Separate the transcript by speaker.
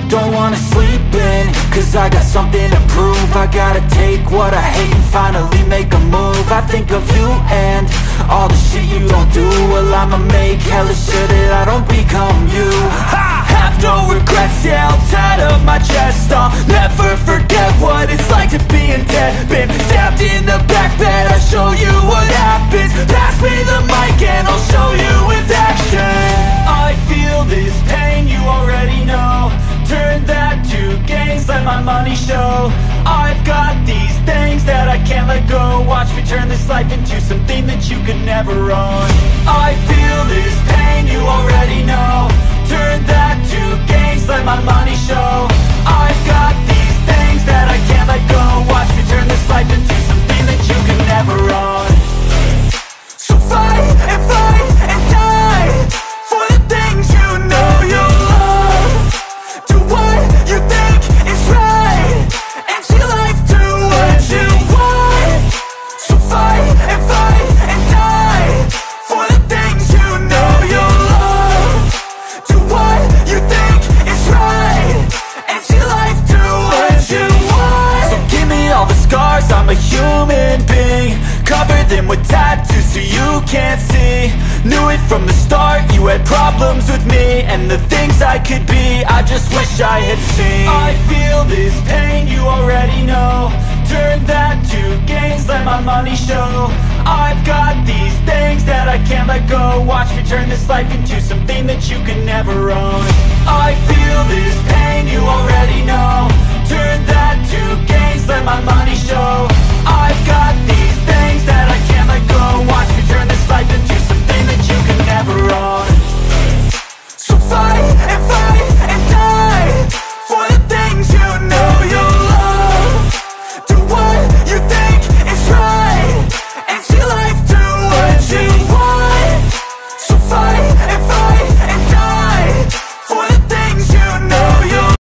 Speaker 1: don't wanna sleep in, cause I got something to prove. I gotta take what I hate and finally make a move. I think of you and all the shit you don't do. Well, I'ma make hella sure that I don't become you. I have no regrets, yeah, I'll tie up my chest. I'll never forget what it's like to be in debt. Been stabbed in the back bed, I'll show you what happens. Pass me the mic and I'll show you with action. I feel this pain, you already know. Turn that to gains, let my money show. I've got these things that I can't let go. Watch me turn this life into something that you could never own. I feel this pain, you already know. Turn that to gains, let my money show. I've got these things that I can't let go. Watch me turn this life into something that you could never own. So fight and die for the things you know you love. Do what you think is right, and see life do what you want. So fight and die for the things you know you love. Do what you think is right, and see life do what you want. So give me all the scars, I'm a human being. Cover them with tattoos so you can't see. Knew it from the start, you had problems with me and the things I could be, I just wish I had seen. I feel this pain, you already know. Turn that to gains, let my money show. I've got these things that I can't let go. Watch me turn this life into something that you can never own. I feel this